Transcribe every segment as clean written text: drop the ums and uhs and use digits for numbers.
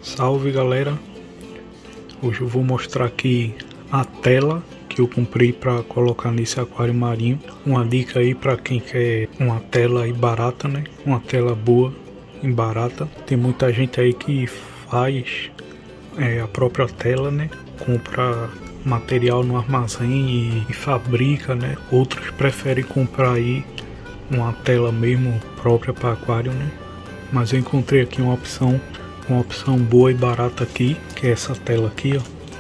Salve galera, hoje eu vou mostrar aqui a tela que eu comprei para colocar nesse aquário marinho. Uma dica aí para quem quer uma tela aí barata, né? Uma tela boa e barata. Tem muita gente aí que faz a própria tela, né? Compra material no armazém e fabrica, né? Outros preferem comprar aí uma tela mesmo própria para aquário, né? Mas eu encontrei aqui uma opção boa e barata aqui, que é essa tela aqui, ó.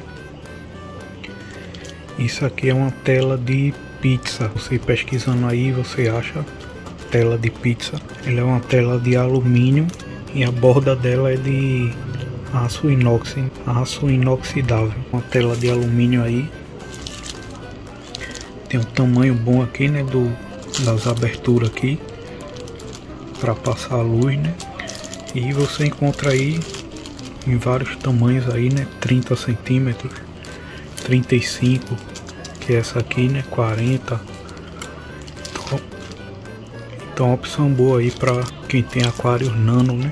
Isso aqui é uma tela de pizza. Você pesquisando aí, você acha tela de pizza. Ela é uma tela de alumínio e a borda dela é de aço inoxidável. Uma tela de alumínio aí. Tem um tamanho bom aqui, né, das aberturas aqui para passar a luz, né? E você encontra aí em vários tamanhos aí, né? 30 centímetros, 35, que é essa aqui, né? 40. Então, uma opção boa aí para quem tem aquários nano, né?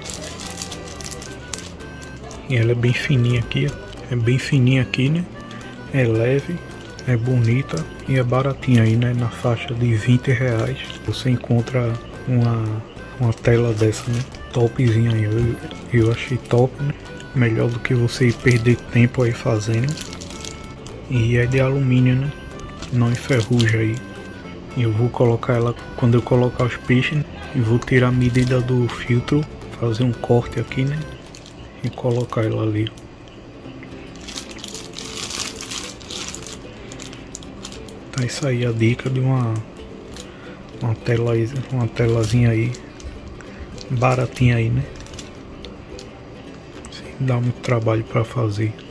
E ela é bem fininha aqui, ó. É bem fininha aqui, né? É leve, é bonita e é baratinha aí, né? Na faixa de R$20 você encontra uma tela dessa, né? Topzinha aí, eu achei top, né? Melhor do que você perder tempo aí fazendo. E é de alumínio, né? Não enferruja aí. E eu vou colocar ela quando eu colocar os peixes, né? E vou tirar a medida do filtro, fazer um corte aqui, né? E colocar ela ali. Tá, isso aí a dica de uma telazinha aí baratinha aí, né? Sem dar muito trabalho para fazer.